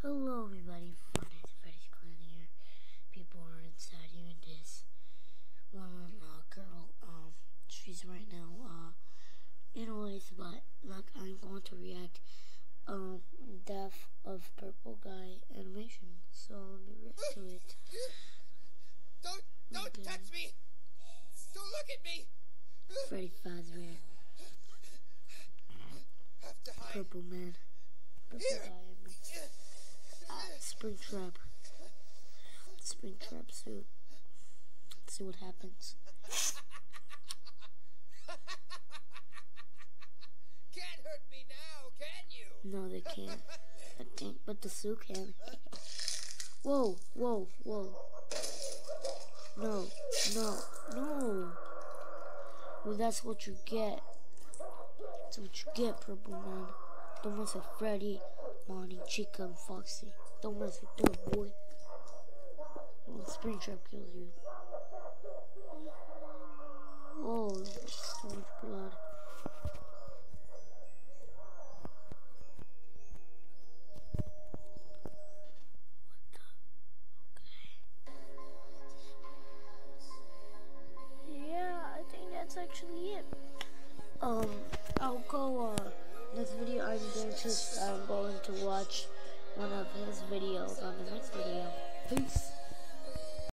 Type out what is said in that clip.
Hello everybody, Freddy's Clan here. People are inside here in this one girl, she's right now, anyways, but like I'm going to react, Death of Purple Guy animation, so let me react to it. Don't touch me! Don't look at me! Freddy Fazbear. Have to hide. Purple Man. Purple Guy, Springtrap. Springtrap suit. Let's see what happens. Can't hurt me now, can you? No, they can't. I think, but the suit can. Whoa, whoa, whoa. No, no, no. Well, that's what you get. That's what you get, Purple Man. Don't mess with Freddy, Bonnie, Chica, and Foxy. Don't mess with them, boy. Well, Springtrap kills you. Oh, so much blood. That's actually it. I'll go, this video I'm going to watch one of his videos on the next video. Peace.